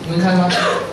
你们看吗？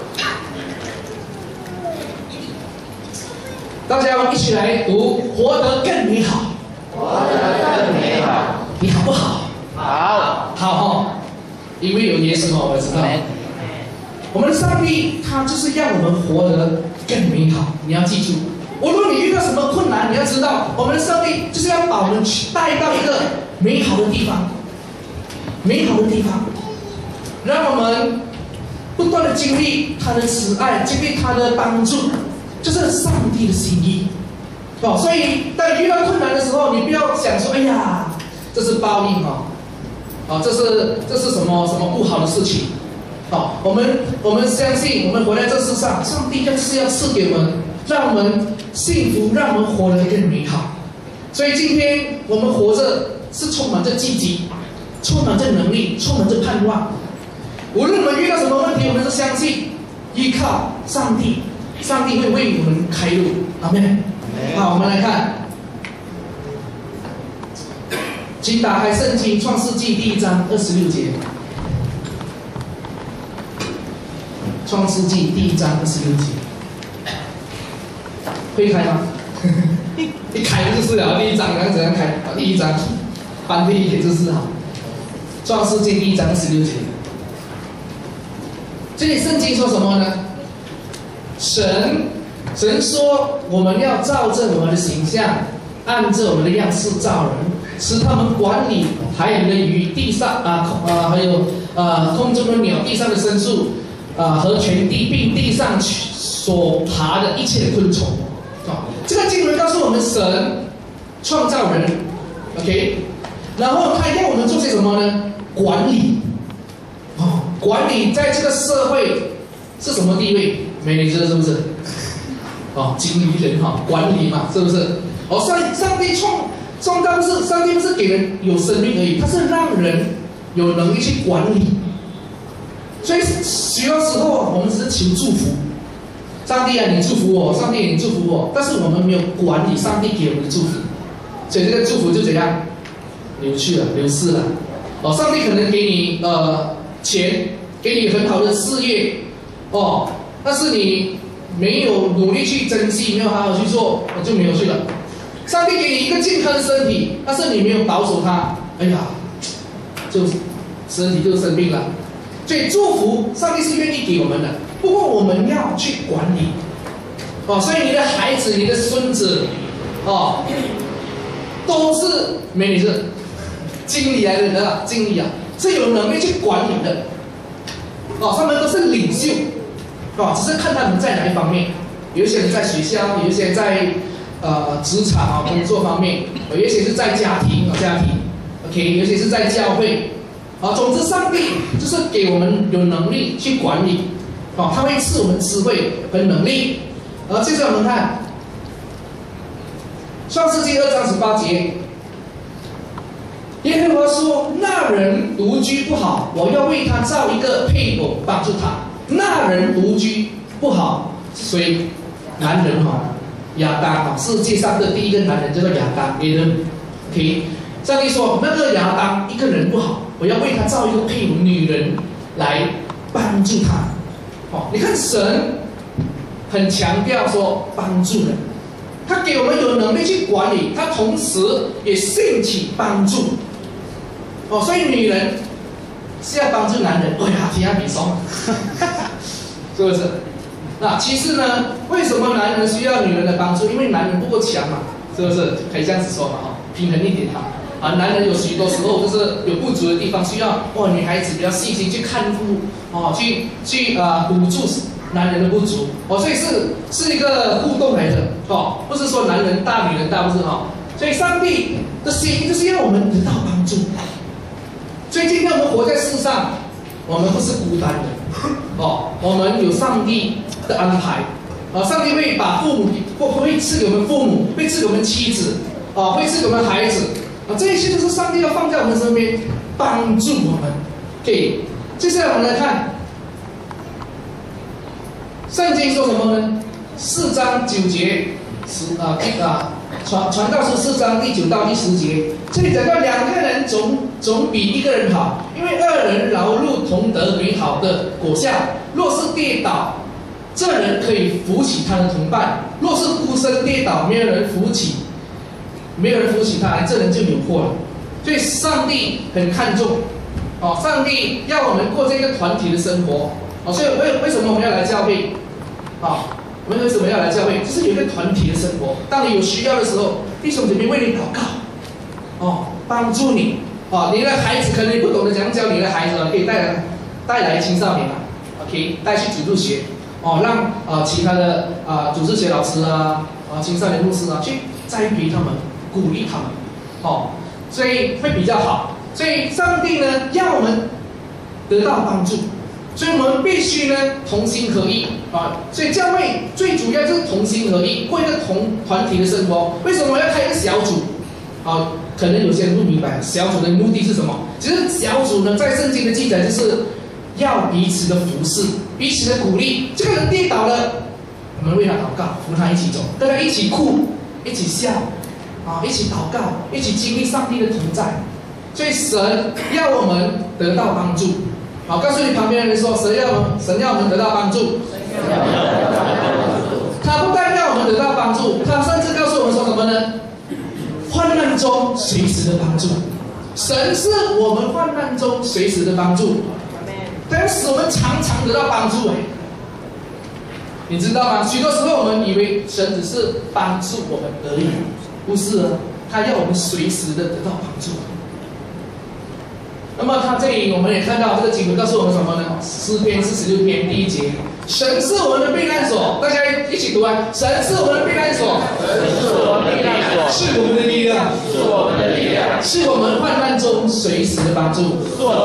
大家一起来读，活得更美好。 活得更美好。 你好不好？ 好。 好哈，因为有耶稣嘛，我知道。我们的上帝他就是让我们活得更美好。你要记住，无论你遇到什么困难，你要知道，我们的上帝就是要把我们带到一个美好的地方，美好的地方，让我们不断的经历他的慈爱，经历他的帮助，就是上帝的心意。哦，所以当你遇到困难的时候，你不要想说，哎呀，这是报应这是什么不好的事情。我们相信，我们活在这世上，上帝就是要赐给我们，让我们幸福，让我们活得更美好。所以今天我们活着是充满着积极，充满着能力，充满着盼望。无论我们遇到什么问题，我们都相信依靠上帝，上帝会为我们开路。阿们。好，我们来看，请打开圣经创世纪第1章26节。创世纪第1章26节，会开吗？一开就是了，第1章然后怎样开？第1章翻第1节就是好。创世纪第1章26节，这里圣经说什么呢？神说，我们要照着我们的形象，按着我们的样式造人，使他们管理海里的鱼、地上还有空中的鸟、地上的牲畜。和全地，并地上所爬的一切的昆虫。这个经文告诉我们，神创造人 ，OK， 然后他要我们做些什么呢？管理。管理在这个社会是什么地位？美女知道是不是？经理人管理嘛，是不是？上帝创造是上帝不是给人有生命而已，他是让人有能力去管理。所以许多时候我们只是求祝福，上帝你祝福我，上帝你祝福我，但是我们没有管理上帝给我们的祝福，所以这个祝福就怎样流去了，流失了。上帝可能给你钱，给你很好的事业，但是你没有努力去珍惜，没有好好去做，就没有去了。上帝给你一个健康的身体，但是你没有保守它，哎呀，就身体就生病了。所以祝福上帝是愿意给我们的，不过我们要去管理。所以你的孩子、你的孙子，都是美女是经理来的，经理是有能力去管理的。他们都是领袖，只是看他们在哪一方面。有一些人在学校，有一些在职场工作方面，有一些是在家庭，OK， 有一些是在教会。总之，上帝就是给我们有能力去管理，他会赐我们智慧和能力。接着我们看创世纪2章18节，耶和华说：“那人独居不好，我要为他造一个配偶帮助他。”那人独居不好，谁？男人亚当世界上的第一个男人叫做亚当 ，OK。上帝说，那个亚当一个人不好，我要为他造一个配偶女人来帮助他。你看神很强调说帮助人，他给我们有能力去管理，他同时也兴起帮助。所以女人是要帮助男人，提下比松，是不是？那其实呢，为什么男人需要女人的帮助？因为男人不够强嘛，是不是？可以这样子说嘛，平衡一点男人有许多时候就是有不足的地方，需要女孩子比较细心去看顾，去补助男人的不足，所以是一个互动来的，不是说男人大女人大，不是所以上帝的心就是要我们得到帮助。所以今天我们活在世上，我们不是孤单的，我们有上帝的安排，上帝会把父母会赐给我们父母，会赐给我们妻子，会赐给我们孩子。这一切都是上帝要放在我们身边，帮助我们。OK， 接下来我们来看，圣经说什么呢？4章9节， 传道书4章第9到第10节，这里讲到2个人总比1个人好，因为2人劳碌同得美好的果效。若是跌倒，这人可以扶起他的同伴；若是孤身跌倒，没有人扶起他，这人就有祸了。所以上帝很看重上帝要我们过这个团体的生活所以为什么我们要来教会我们为什么要来教会？就是有一个团体的生活。当你有需要的时候，弟兄姐妹为你祷告帮助你你的孩子可能你不懂得怎样教你的孩子可以带来青少年OK 带去主日学让其他的主日学老师青少年牧师去栽培他们，鼓励他们所以会比较好。所以上帝呢要我们得到帮助，所以我们必须呢同心合意所以教会最主要就是同心合意，过一个团体的生活。为什么要开一个小组可能有些人不明白小组的目的是什么。其实小组呢在圣经的记载就是要彼此的服侍，彼此的鼓励。这个人跌倒了，我们为他祷告，扶他一起走，跟他一起哭，一起笑一起祷告，一起经历上帝的同在。所以神要我们得到帮助告诉你旁边的人说，神要我们得到帮助。他不但要我们得到帮助，他甚至告诉我们说什么呢？患难中随时的帮助。神是我们患难中随时的帮助，但是我们常常得到帮助你知道吗？许多时候我们以为神只是帮助我们而已，不是他要我们随时的得到帮助。那么他这里我们也看到这个经文告诉我们什么呢？诗篇46篇第1节，神是我们的避难所。大家一起读神是我们的避难所，是我们的力量，是我们患难中随时的帮助，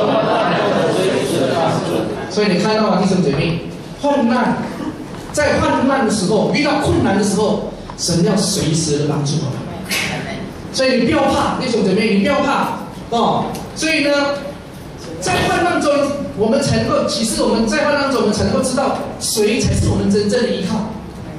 所以你看到吗，弟兄姐妹，在患难的时候，遇到困难的时候，神要随时的帮助我们。所以你不要怕，弟兄姐妹，你不要怕所以呢，在患难中，我们才能够，其实我们在患难中，我们才能够知道谁才是我们真正的依靠。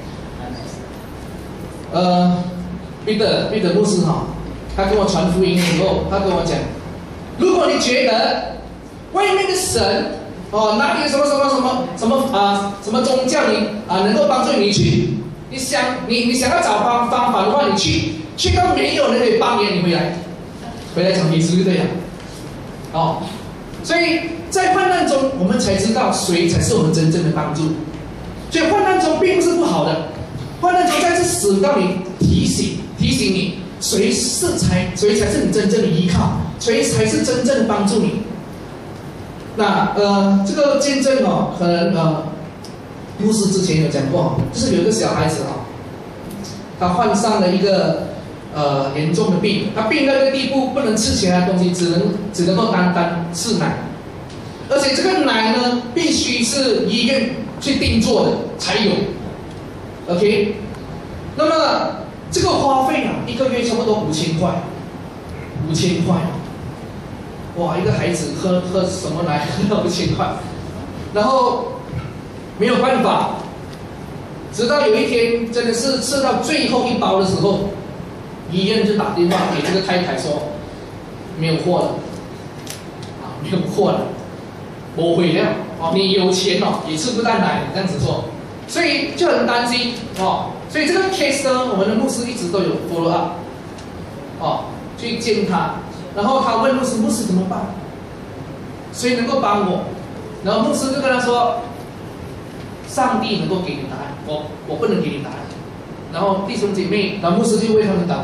彼得牧师他跟我传福音的时候，他跟我讲，如果你觉得外面的神哪里有什么宗教能够帮助你去，你想要找方法的话，你去到没有人可以帮你，你回来讲耶稣就对了。所以在患难中，我们才知道谁才是我们真正的帮助。所以患难中并不是不好的，患难中再次使到你提醒你，谁才是你真正的依靠，谁才是真正的帮助你。那这个见证可能牧师之前有讲过就是有一个小孩子他患上了一个严重的病，他病到一个地步不能吃其他东西，只能够单吃奶，而且这个奶呢必须是医院去定做的才有 ，OK？ 那么这个花费1个月差不多5000块，5000块，哇！一个孩子喝什么奶喝到5000块，然后没有办法，直到有一天真的是吃到最后一包的时候。医院就打电话给这个太太说，没有货了，没有货了，我毁了你有钱也吃不到奶，这样子说，所以就很担心所以这个 case 呢，我们的牧师一直都有 follow up 去见他，然后他问牧师怎么办？谁能够帮我？然后牧师就跟他说，上帝能够给你答案，我不能给你答案。然后弟兄姐妹，然后牧师就为他祷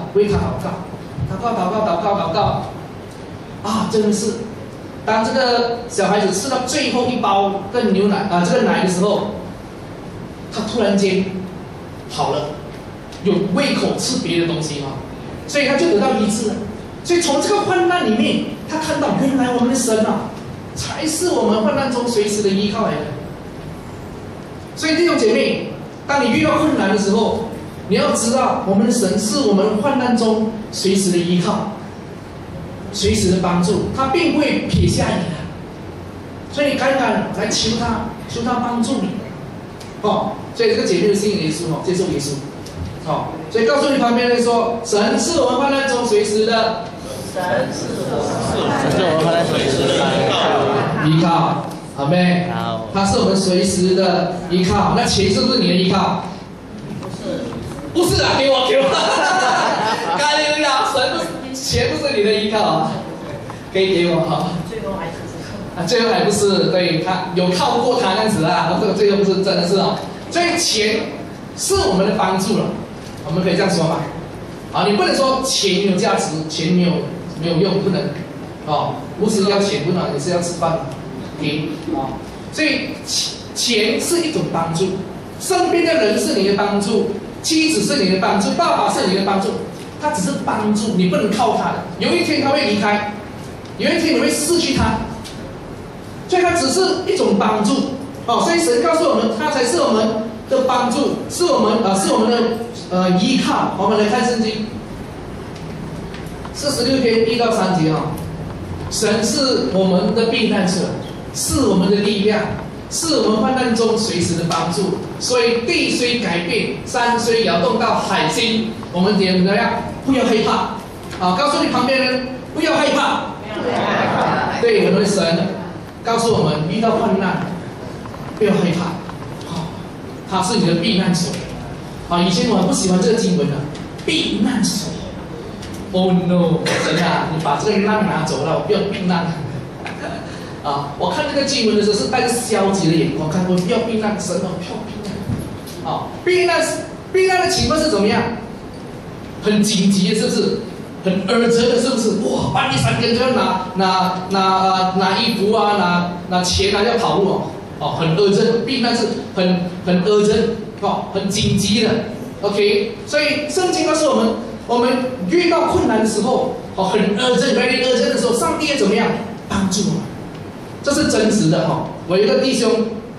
告真的是，当这个小孩子吃到最后一包的牛奶这个奶的时候，他突然间好了，有胃口吃别的东西所以他就得到医治了。所以从这个患难里面，他看到原来我们的神才是我们患难中随时的依靠来的。所以弟兄姐妹，当你遇到困难的时候，你要知道，我们的神是我们患难中随时的依靠，随时的帮助，他并不会撇下你的。所以你敢来求他帮助你所以这个姐妹就信耶稣接受耶稣。 好，所以告诉你旁边人说，神是我们患难中随时的， 神是我们患难随时的依靠，好没？他是我们随时的依靠。那钱是不是你的依靠？不是啊，给我。咖喱呀，钱不是你的依靠啊，给我哈。最后还不是，对他有靠过他那样子啊，这个最后不是真的是哦。所以钱是我们的帮助了，我们可以这样说嘛。啊，你不能说钱没有价值，钱没有用，不能。哦，不是要钱不能，也是要吃饭，给啊。所以钱是一种帮助，身边的人是你的帮助，妻子是你的帮助，爸爸是你的帮助，他只是帮助，你不能靠他的。有一天他会离开，有一天你会失去他。所以它只是一种帮助哦，所以神告诉我们，它才是我们的帮助，是我们的依靠。我们来看圣经46篇1到3节啊，神是我们的避难所，是我们的力量，是我们患难中随时的帮助。所以地虽改变，山虽摇动到海心，我们怎么样？不要害怕啊！告诉你旁边人，不要害怕。对，我们的神。告诉我们，遇到患难不要害怕，好，它是你的避难所。啊，以前我很不喜欢这个经文的避难所。Oh no， 神啊，你把这个难拿走了，我不要避难。啊，我看这个经文的时候是带着消极的眼光看，我不要避难，神啊，不要避难。啊，避难的情况是怎么样？很紧急的，是不是？很urgent的，是不是？哇，半夜3点就要拿衣服啊，拿钱啊，要跑路哦，很urgent，避难是很urgent哦，很紧急的。OK， 所以圣经告诉我们遇到困难的时候，哦，很very urgent 的时候，上帝要怎么样帮助我们？这是真实的哈。我有一个弟兄，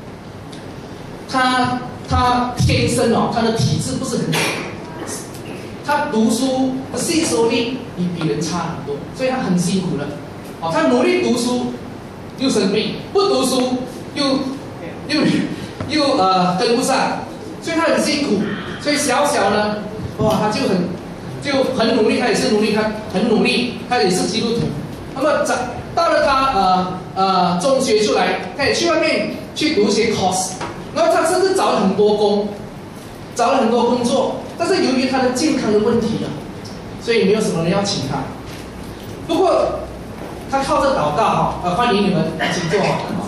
他天生哦，他的体质不是很好。他读书的吸收力比人差很多，所以他很辛苦的。哦，他努力读书又生病，不读书又跟不上，所以他很辛苦。所以小呢，哇，他就很努力，他也是努力，他很努力，他也是基督徒。那么到了他中学出来，他也去外面去读一些 course， 然后他甚至找了很多工作。但是由于他的健康的问题啊，所以没有什么人要请他。不过他靠着祷告欢迎你们请坐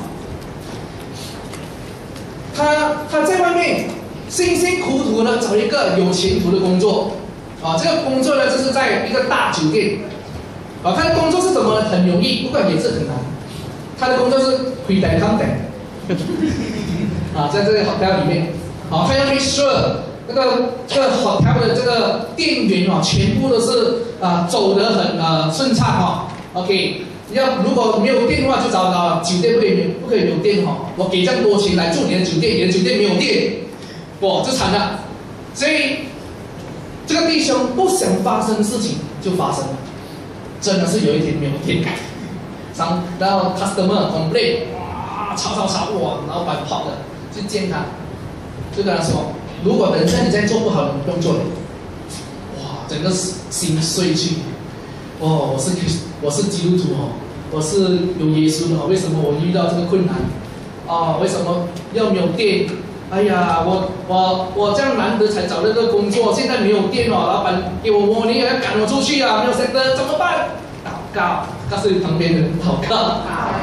他在外面辛辛苦苦的找一个有前途的工作啊，这个工作呢就是在一个大酒店啊，他的工作是怎么很容易，不过也是很难。他的工作是亏待康待啊，在这个 hotel 里面，好，他要 make sure。这个他们的这个店员哦，全部都是走得很顺畅哈。OK， 如果没有电的话，就找酒店不可以有电哈。我给这样多钱来住你的酒店，你的酒店没有电，哇，就惨了。所以这个弟兄不想发生事情就发生了，真的是有一天没有电，然后 customer complain， 哇，吵，哇，老板跑的去见他，就跟他说。如果等一下你再做不好，你不用做了。哇，整个心碎去。哦，我是基督徒哦，我是有耶稣的哦，为什么我遇到这个困难？啊，为什么要没有电？哎呀，我这样难得才找了个工作，现在没有电哦，老板给我warning要赶我出去啊，没有sector怎么办？祷告，告诉你旁边的人祷告。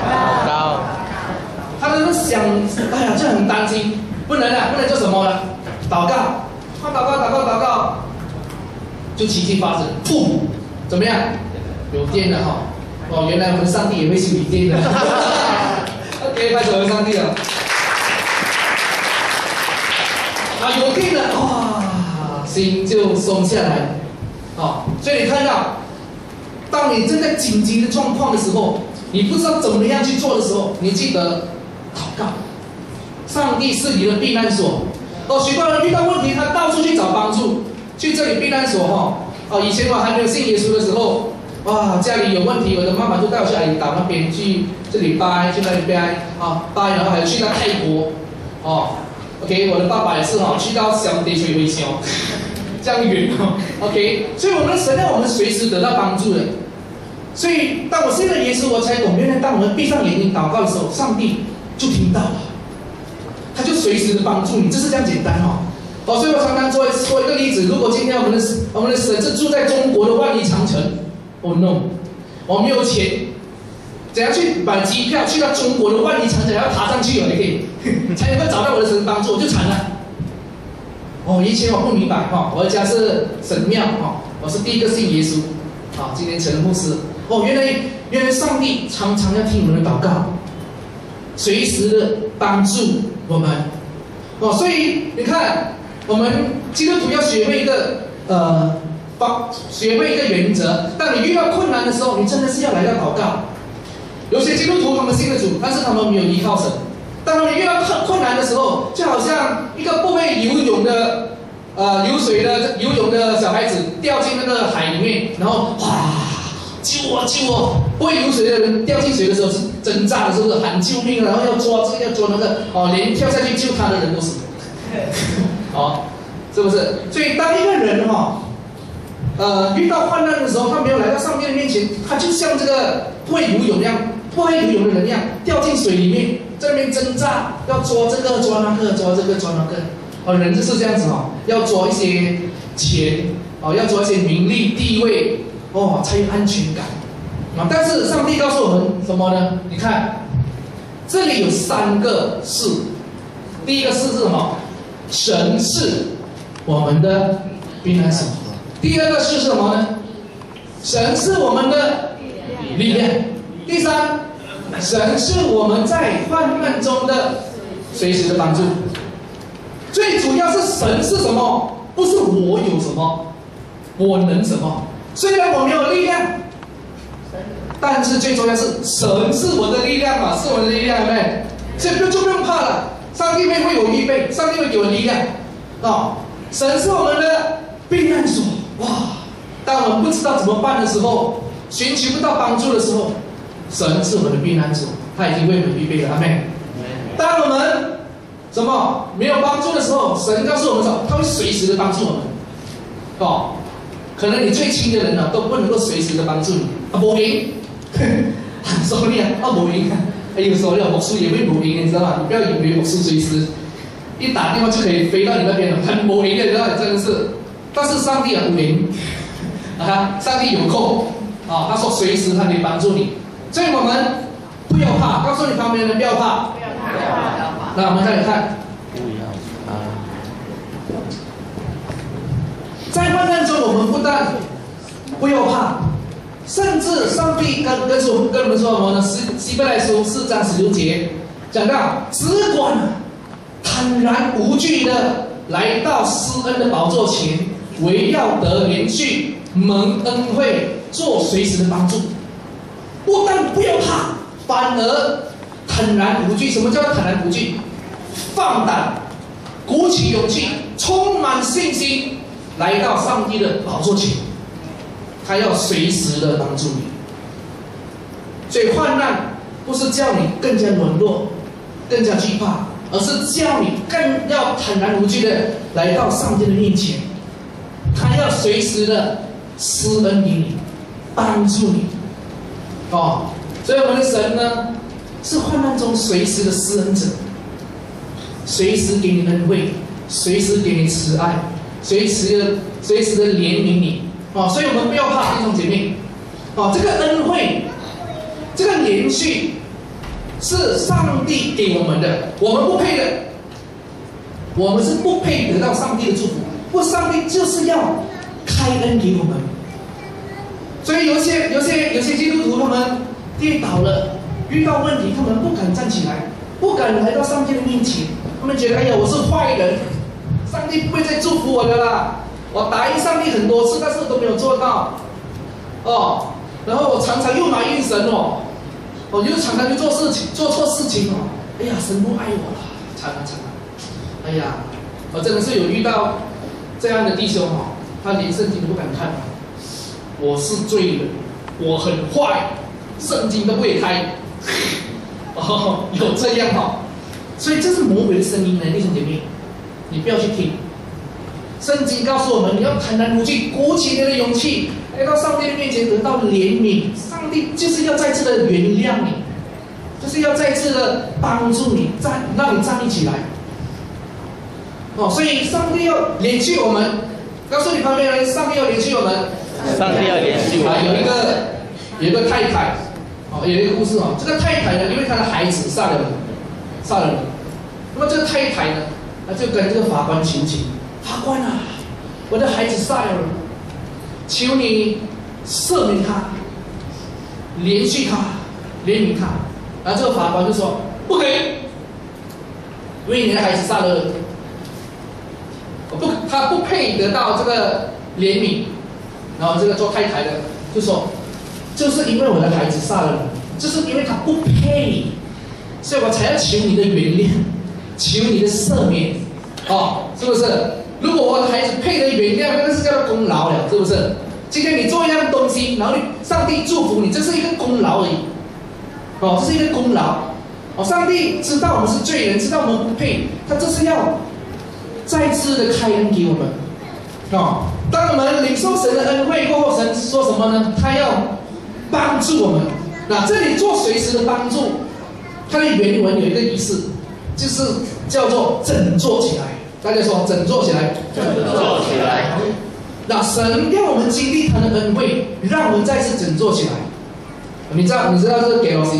他就是想，哎呀，就很担心，不能做什么了？祷告，祷告，就奇迹发生，砰，怎么样？有电了哈！哦，原来我们上帝也会修理电的。OK， 拍手给上帝了。有电了，哇，心就松下来了。哦，所以你看到，当你正在紧急的状况的时候，你不知道怎么样去做的时候，你记得祷告。上帝是你的避难所。哦，许多人遇到问题，他到处去找帮助，去这里避难所哈。哦，以前我还没有信耶稣的时候，哇，家里有问题，我的妈妈就带我去阿里岛那边，去这里拜，去那里拜啊拜，然后还去到泰国，哦 ，OK， 我的爸爸也是哈，去到小地水微笑， 这样远哦。OK， 所以我们的神让我们随时得到帮助的。所以当我信了耶稣，我才懂，原来当我们闭上眼睛祷告的时候，上帝就听到了，他就随时的帮助你，就是这样简单哦。所以我常常说一个例子，如果今天我们的神是住在中国的万里长城 ，Oh no， 我没有钱，怎样去买机票去到中国的万里长城，要爬上去哦，你可以才能够找到我的神帮助，我就惨了。以前我不明白我的家是神庙我是第一个信耶稣今年成了牧师原来上帝常常要听我们的祷告，随时的帮助我们所以你看，我们基督徒要学会一个原则，当你遇到困难的时候，你真的是要来到祷告。有些基督徒他们信了主，但是他们没有依靠神。当他们遇到困难的时候，就好像一个不会游泳的游泳的小孩子掉进那个海里面，然后救我救我！不会游水的人掉进水的时候是挣扎的，是不是喊救命？然后要抓这个要抓那个连跳下去救他的人都死是不是？所以当一个人遇到患难的时候，他没有来到上帝的面前，他就像这个不会游泳的人一样，掉进水里面，在那边挣扎，要抓这个抓那个，抓这个抓那个。人就是这样子要抓一些钱要抓一些名利地位才有安全感但是上帝告诉我们什么呢？你看，这里有3个是，第一个是什么？神是我们的避难所。第二个是什么呢？神是我们的力量。第三，神是我们在患难中的随时的帮助。最主要是神是什么？不是我有什么，我能什么。虽然我没有力量，但是最重要是神是我的力量嘛，是我的力量，对不对？所以就不用怕了，上帝会为我预备，上帝会给我力量神是我们的避难所。当我们不知道怎么办的时候，寻求不到帮助的时候，神是我们的避难所，他已经为我们预备了，阿们。当我们没有帮助的时候，神告诉我们说，他会随时的帮助我们可能你最亲的人都不能够随时的帮助你没赢说你没赢有时候牧师也会没赢，你知道吗？你不要以为牧师随时一打电话就可以飞到你那边了，很没赢的，你知道吗？真的是。但是上帝没赢上帝有空他说随时他可以帮助你，所以我们不要怕，告诉你旁边的人不要怕。那我们再来看，在患难中，我们不但不要怕，甚至上帝跟我们说什么呢？希伯来书4章16节讲到，只管坦然无惧的来到施恩的宝座前，唯要得连续蒙恩惠，做随时的帮助。不但不要怕，反而坦然无惧。什么叫坦然无惧？放胆，鼓起勇气，充满信心，来到上帝的宝座前，他要随时的帮助你。所以患难不是叫你更加软弱、更加惧怕，而是叫你更要坦然无惧的来到上帝的面前，他要随时的施恩给你，帮助你。所以我们的神呢，是患难中随时的施恩者，随时给你恩惠，随时给你慈爱，随时的怜悯你所以我们不要怕，弟兄姐妹这个恩惠，这个连续是上帝给我们的，我们不配的，我们是不配得到上帝的祝福，不，上帝就是要开恩给我们。所以有些基督徒他们跌倒了，遇到问题，他们不敢站起来，不敢来到上帝的面前，他们觉得我是坏人，上帝不会再祝福我的啦。我答应上帝很多次，但是都没有做到然后我常常又埋怨神我又常常去做错事情神不爱我了，惨了我真的是有遇到这样的弟兄他连圣经都不敢看我是罪人，我很坏，圣经都不会开有这样所以这是魔鬼的声音呢，弟兄姐妹，你不要去听。 圣经告诉我们，你要坦然无惧，鼓起你的勇气，来到上帝的面前得到怜悯。上帝就是要再次的原谅你，就是要再次的帮助你，让你站立起来。所以上帝要怜恤我们。告诉你旁边的人，上帝要怜恤我们。 上帝要怜恤我们。 有一个太太，有一个故事这个太太呢，因为她的孩子杀了人，那么这个太太呢，她就跟这个法官求情，法官啊，我的孩子杀了人，求你赦免他，怜恤他，怜悯他。然后这个法官就说不可以，因为你的孩子杀了人，他不配得到这个怜悯。然后这个做太太的就说，就是因为我的孩子杀了人，就是因为他不配，所以我才要求你的原谅，求你的赦免，是不是？如果我的孩子配得原谅，那是叫做功劳了，是不是？今天你做一样东西，然后上帝祝福你，这是一个功劳而已，这是一个功劳。上帝知道我们是罪人，知道我们不配，他这是要再次的开恩给我们。当我们领受神的恩惠过后，神说什么呢？他要帮助我们。那这里做随时的帮助，它的原文有一个意思，就是叫做整坐起来。大家说整坐起来， 整坐起来。 那神要我们经历他的恩惠，让我们再次整坐起来。你知道这个给老师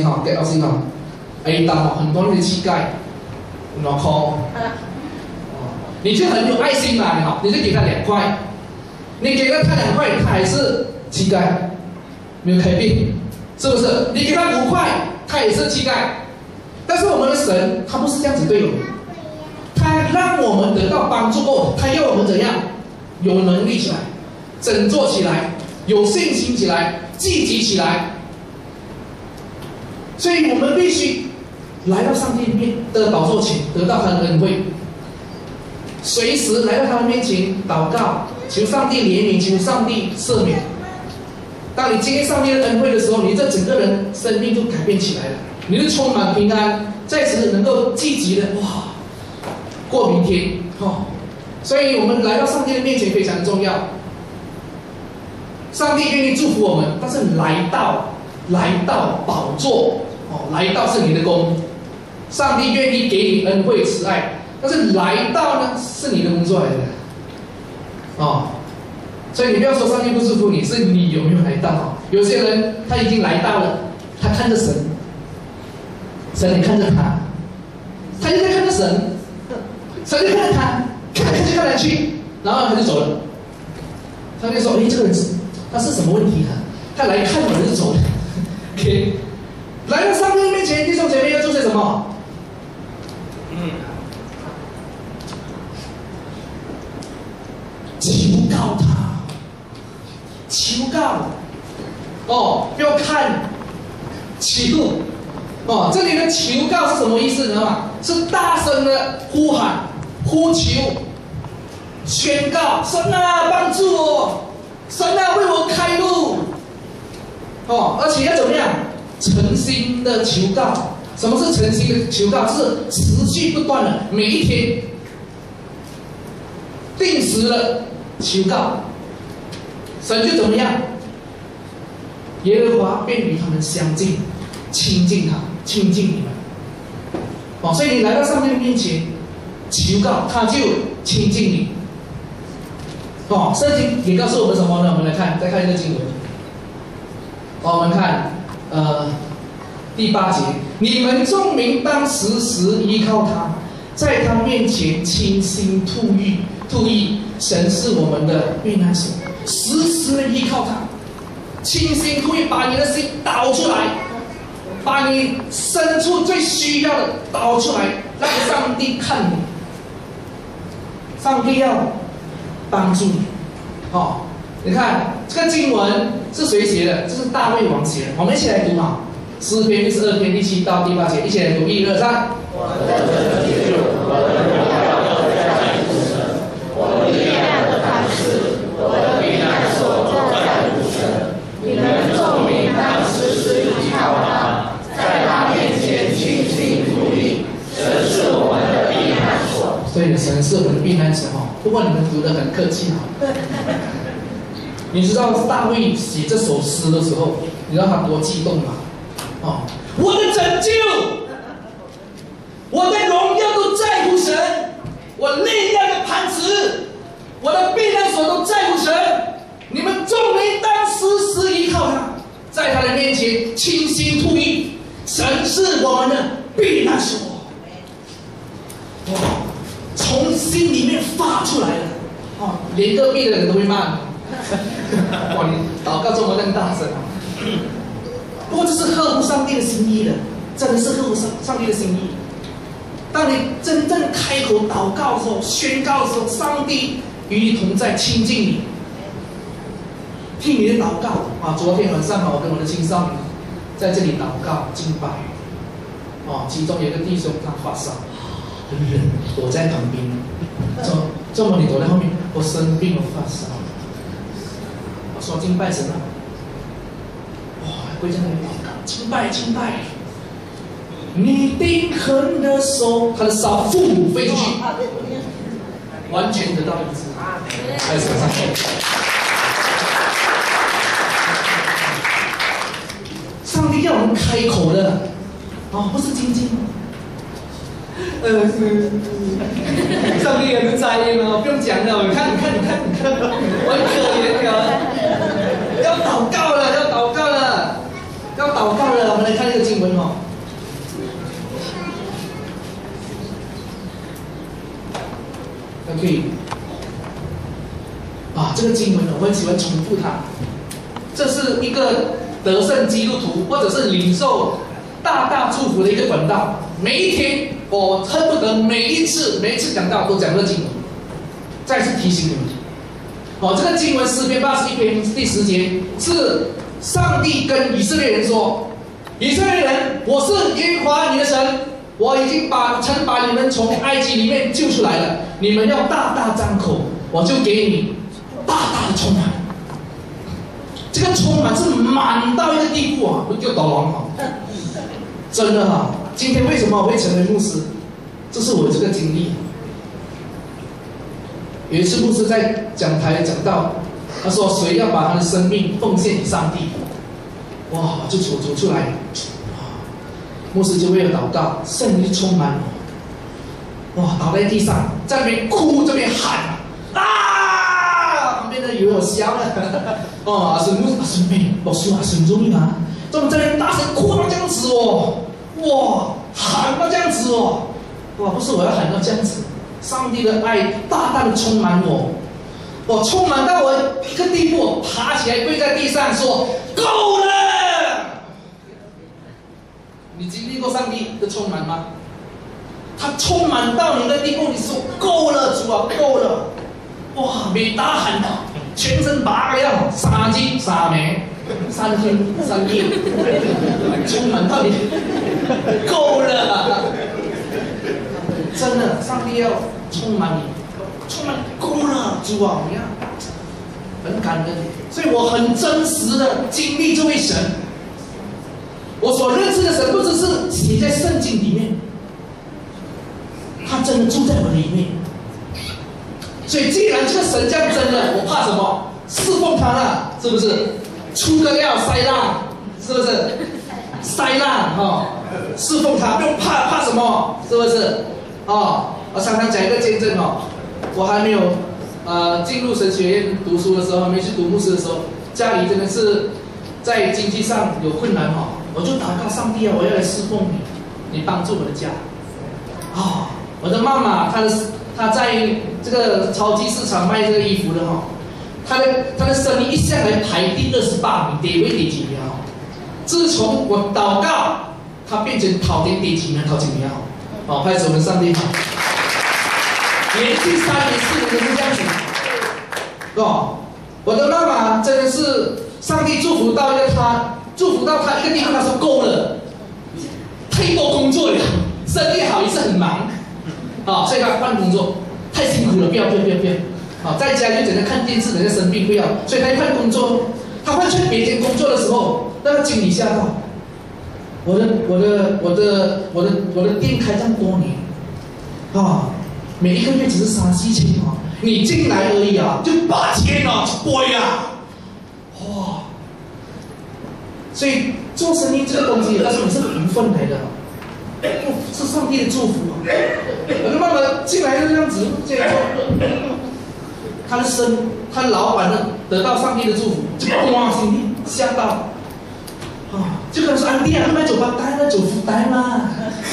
很多人的膝盖脑壳，你就很有爱心嘛，你就给他2块，你给了他2块，他还是膝盖没有改变，是不是？你给他5块，他也是膝盖。但是我们的神他不是这样子对我们，他让我们得到帮助后，他要我们怎样？有能力起来，整坐起来，有信心起来，积极起来。所以我们必须来到上帝面的宝座前，得到他的恩惠，随时来到他的面前祷告，求上帝怜悯，求上帝赦免。当你经历上帝的恩惠的时候，你这整个人生命就改变起来了，你就充满平安，在此能够积极的过明天。所以我们来到上帝的面前非常的重要。上帝愿意祝福我们，但是来到宝座，来到是你的功。上帝愿意给你恩惠慈爱，但是来到呢是你的工作来的。所以你不要说上帝不祝福你，是你有没有来到。有些人他已经来到了，他看着神，神也看着他，他就在看着神，神就看着他，看来去，然后他就走了。他就说：“这个人他是什么问题？他来看我就走了。”OK， 来到上帝面前，弟兄姐妹要做些什么？求告他，求告。不要看求。这里的求告是什么意思呢？是大声的呼喊、呼求、宣告：神啊，帮助我！神啊，为我开路！而且要怎么样？诚心的求告。什么是诚心的求告？就是持续不断的，每一天定时的求告。神就怎么样？耶和华便与他们相近，亲近他，亲近你们。所以你来到上帝的面前求告，他就亲近你。圣经也告诉我们什么呢？我们来看，再看一个经文。我们看第8节，你们众民当时时依靠他，在他面前倾心吐意，神是我们的避难所，时时的依靠他，倾心吐意，把你的心倒出来，把你深处最需要的倒出来，让上帝看你。上帝要帮助你。你看这个经文是谁写的？这是大卫王写的。我们一起来读诗篇62篇第7到第8节，一起来读，1、2、3。 我的拯救，我的荣耀都在父神，我力量的磐石，我的避难所都在父神。你们众民当时时依靠他，在他面前倾心吐意，神是我们的避难所。 所以神是我们的避难所哦。不过你们读得很客气哈。你知道大卫写这首诗的时候，你知道他多激动吗？哦，我的拯救，我的荣耀都在乎神，我力量的磐石，我的避难所都在乎神。你们众民当时时依靠他，在他的面前倾心吐意。神是我们的避难所。哇，从心里面发出来了。哦，连隔壁的人都会骂你。哇，你祷告这么那么大声啊！不过这是合乎上帝的心意的，真的是合乎上帝的心意。当你真正开口祷告的时候，宣告的时候，上帝与你同在，亲近你，听你的祷告啊！昨天晚上我跟我的青少年在这里祷告敬拜，哦，其中有一个弟兄他发烧，人躲在旁边，这么你躲在后面，我生病了发烧，我说敬拜神啊！哇，跪在那里祷告，敬拜敬拜。你定恒的手，他的烧父飞出去，完全得到医治。开始上去。上帝要我们开口的，哦，不是晶晶。上帝也能在意吗？不用讲了，你看，我很可怜的，要祷告了，我们来看这个经文哦。OK， 啊，这个经文我很喜欢重复它。这是一个得胜基督徒或者是领受大大祝福的一个管道。每一天，我恨不得每一次讲到都讲这个经文。再次提醒你们，哦，这个经文诗篇81篇第10节是上帝跟以色列人说：“以色列人，我是耶和华你的神。”我已经曾把你们从埃及里面救出来了，你们要大大张口，我就给你大大的充满。这个充满是满到一个地步啊，不就倒亡哈？真的哈！今天为什么我会成为牧师？这是我这个经历。有一次牧师在讲台讲到，他说谁要把他的生命奉献给上帝，哇，就走出来。牧师就为了祷告，圣灵充满我，哇，倒在地上，在那边哭，这边喊啊！旁边的以为我瞎了，哦，阿孙妹，老师啊，孙中义啊，怎么在那边大声哭到这样子哦？哇，喊到这样子哦，哇，不是我要喊到这样子，上帝的爱大大的充满我，我充满到我一个地步，爬起来跪在地上说够了。你经历过上帝的充满吗？他充满到你的地步，你说够了，主啊，够了！哇，每打喊到全身麻个样，3斤3枚，3天3夜，充满到你够了！真的，上帝要充满你，充满够了，主啊，你看，很感恩，所以我很真实的经历这位神。我所认识的神不只是写在圣经里面，他真的住在我里面。所以既然这个神这样真的，我怕什么？侍奉他了，是不是？出个料塞浪，是不是？塞浪哈，侍奉他不用怕什么？是不是？哦，我常常讲一个见证哦，我还没有进入神学院读书的时候，还没去读牧师的时候，家里真的是在经济上有困难哈。我就祷告上帝啊，我要来侍奉你，你帮助我的家。啊，我的妈妈，她在这个超级市场卖这个衣服的哈，她的生意一向来排第28名，第几名哈。自从我祷告，她变成跑第几名，跑几名哈。好，拍手我们上帝好。连续3年4年都是这样子。哦，我的妈妈真的是上帝祝福到他一个地方，他说够了，太多工作了，生意好也是很忙，啊，所以他换工作，太辛苦了，不要，啊，在家就整天看电视，人家生病不要，所以他一换工作，他换去别间工作的时候，那个经理吓到，我的店开这么多年，啊， 每一个月只是3-4千哦，你进来而已啊，就8000哦，贵啊，哇！所以做生意这个东西，它是福分来的，是上帝的祝福啊。我的妈妈进来就这样子，这样做，他的老板呢得到上帝的祝福，就哇，心里吓到啊，就跟他说：“安迪啊，买酒吧袋，那酒福袋嘛，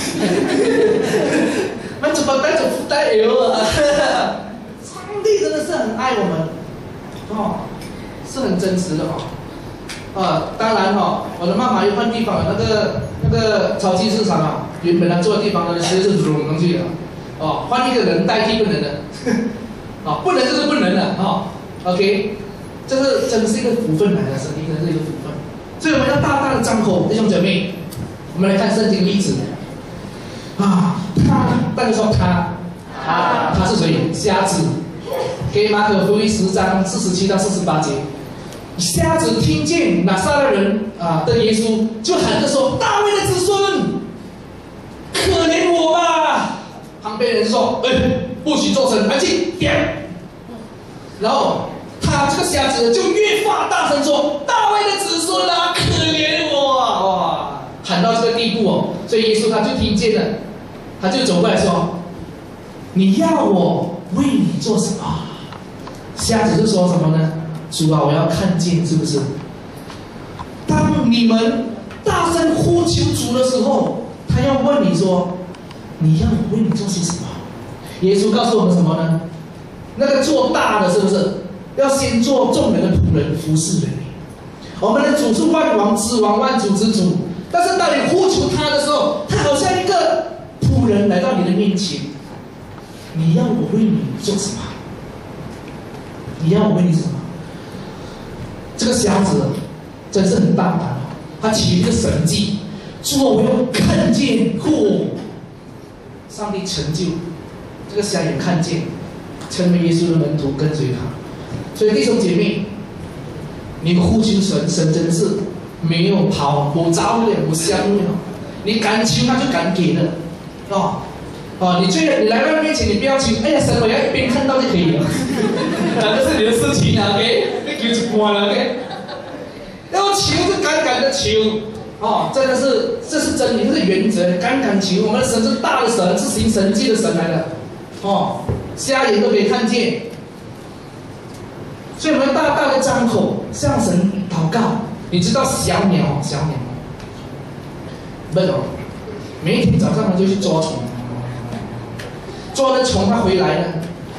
买酒吧袋酒福袋有啊。”上帝真的是很爱我们哦，是很真实的哦。当然哈，我的妈妈又换地方了，那个超级市场啊，原本她做的地方呢，其实是融去了，哦，换一个人代替不能的，哦，不能就是不能了，哦 ，OK， 这是真的是一个福分来的，神真的是一个福分，所以我们要大大的张口，弟兄姐妹，我们来看圣经例子，大家说他是谁？瞎子，给马可福音10章47到48节。瞎子听见拿撒勒人的耶稣，就喊着说：“大卫的子孙，可怜我吧！”旁边人说：“不许作声，安静点。”然后他这个瞎子就越发大声说：“大卫的子孙啊，可怜我啊！”哇，喊到这个地步哦，所以耶稣他就听见了，他就走过来说：“你要我为你做什么？”瞎子就说什么呢？主啊，我要看见，是不是？当你们大声呼求主的时候，他要问你说：“你要我为你做些什么？”耶稣告诉我们什么呢？那个做大的，是不是要先做众人的仆人，服侍人民？我们的主是万王之王，万主之主。但是当你呼求他的时候，他好像一个仆人来到你的面前。你要我为你做什么？你要我为你做什么？这个瞎子真是很大胆哦，他起一个神迹，说我要看见上帝成就这个瞎眼看见，成为耶稣的门徒，跟随他。所以弟兄姐妹，你呼求神，神真是没有跑，我招了，我香了，你敢求他就敢给的，你来到面前，你不要求，哎呀，神我要一边看到就可以了，这是你的事情啊 ，OK， 你求就关了 ，OK。要求是敢敢的求，真的是，这是真理，这是原则，敢敢求。我们的神是大的神，是行神迹的神来的，瞎眼都可以看见，所以我们要大大的张口向神祷告。你知道小鸟，不懂，每一天早上他就去捉虫。抓了虫，他回来了，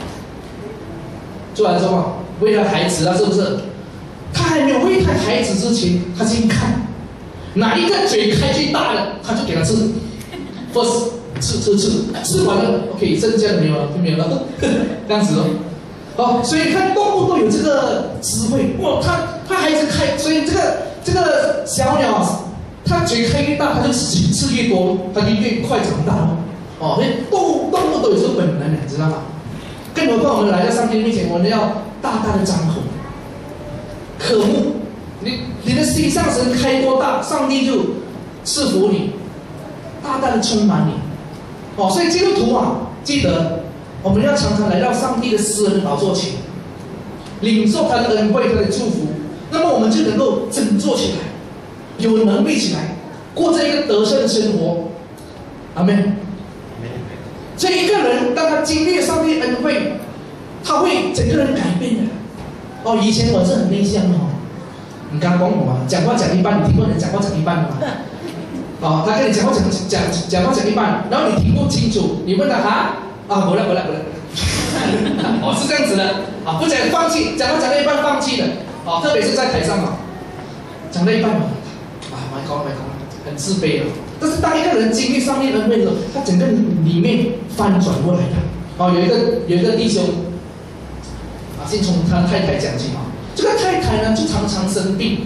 做完之后喂他孩子了，是不是？他还没有喂他孩子之前，他先看哪一个嘴开最大的，他就给他吃。first 吃完了 ，OK， 剩下的没有了，就没有了，这样子哦。所以看动物都有这个智慧，哇，他孩子开，所以这个小鸟，它嘴开越大，它就吃越多，它就越快长大了。所以动物都有这个本能，你知道吗？更何况我们来到上帝面前，我们要大大的张口，渴慕你的心向神开多大，上帝就赐福你，大大的充满你。所以基督徒啊，记得我们要常常来到上帝的施恩宝座前，领受他的恩惠，他的祝福，那么我们就能够振作起来，有能力起来，过这一个得胜的生活。阿们。所以一个人当他经历了上帝的恩惠，他会整个人改变的。以前我是很内向的你刚讲我嘛，讲话讲一半，你听过人讲话讲一半的吗？他跟你讲话讲一半，然后你听不清楚，你问他不了，是这样子的不讲放弃，讲话讲到一半放弃的特别是在台上讲到一半my God，很自卑但是当一个人经历上帝的恩惠的时候，他整个里面翻转过来的。有一个弟兄先从他太太讲起这个太太呢就常常生病，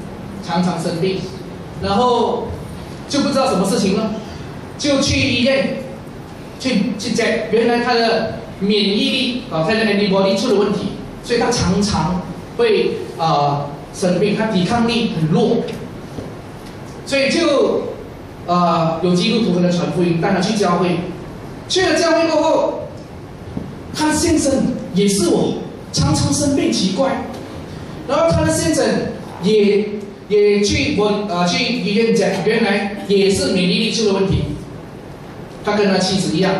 然后就不知道什么事情了，就去医院去check，原来他的免疫力他的 antibody 出了问题，所以他常常会生病，他抵抗力很弱，所以就有基督徒跟他传福音，带他去教会，去了教会过后， 他的先生也是我，常常生病奇怪，然后他的先生也去医院讲，原来也是免疫力出了问题，他跟他妻子一样，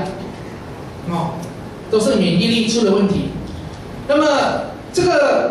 都是免疫力出了问题。那么这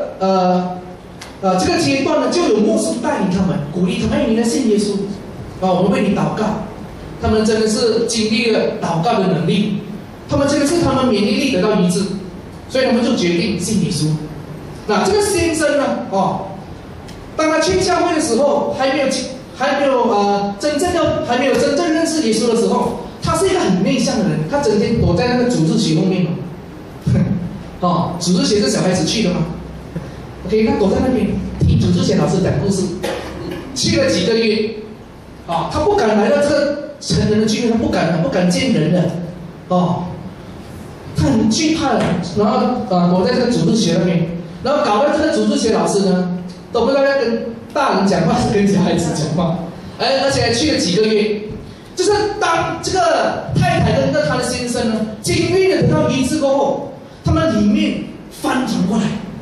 个阶段呢，就有牧师带领他们，鼓励他们，你来信耶稣，我们为你祷告。他们真的是经历了祷告的能力，他们真的是他们免疫力得到医治，所以他们就决定信耶稣。那这个先生呢，当他去教会的时候，还没有真正认识耶稣的时候，他是一个很内向的人，他整天躲在那个组织学后面嘛，组织学是小孩子去的嘛 ，OK， 他躲在那边听组织学老师讲故事，去了几个月，他不敢来到这个成人的聚会，他不敢见人的，他很惧怕的，然后躲在这个组织学那边，然后搞到这个组织学老师呢，都不知道要跟大人讲话还是跟小孩子讲话，而且还去了几个月，就是当这个太太跟他的先生呢，经历了得到医治过后，他们里面翻转过来，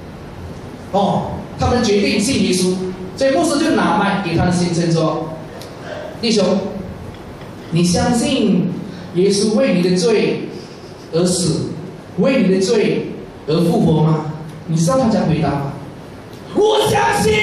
他们决定信耶稣，所以牧师就拿麦给他的先生说：“弟兄，你相信耶稣为你的罪而死，为你的罪而复活吗？”你知道他讲回答吗？我相信。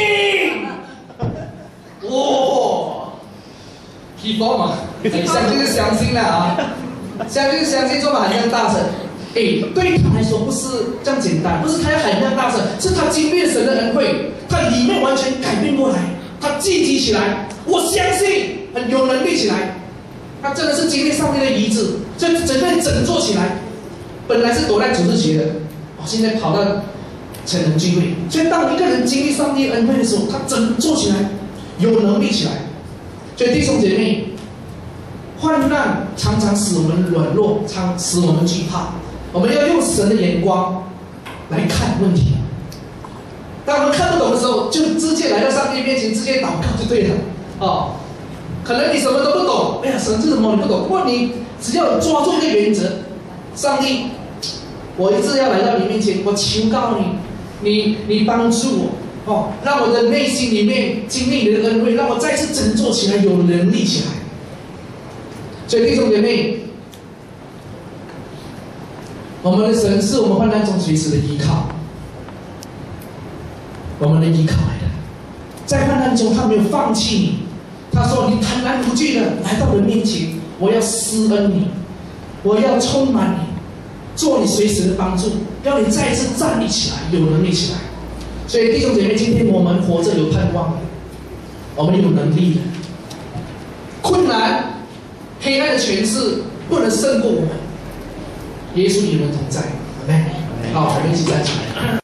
批驳嘛，相信就相信了啊，相信就相信，做嘛喊这样大声。对他来说不是这样简单，不是他要喊这样大声，是他经历神的恩惠，他里面完全改变过来，他积极起来，我相信很有能力起来，他真的是经历上帝的医治，就整个人振作起来。本来是躲在组织学的，现在跑到成人聚会。所以当一个人经历上帝恩惠的时候，他振作起来，有能力起来。所以弟兄姐妹，患难常常使我们软弱，使我们惧怕。我们要用神的眼光来看问题。当我们看不懂的时候，就直接来到上帝面前，直接祷告就对了。可能你什么都不懂，神是什么你不懂，不过你只要抓住一个原则，上帝，我一直要来到你面前，我求告你，你帮助我，让我的内心里面经历你的恩惠，让我再次振作起来，有能力起来。所以弟兄姐妹，我们的神是我们患难中随时的依靠，我们的依靠来的。在患难中，他没有放弃你，他说：“你坦然无惧的来到我的面前，我要施恩你，我要充满你，做你随时的帮助，要你再一次站立起来，有能力起来。”所以弟兄姐妹，今天我们活着有盼望的，我们有能力的。困难、黑暗的权势不能胜过我们。耶稣与我们同在，阿们。好，我们一起站起来。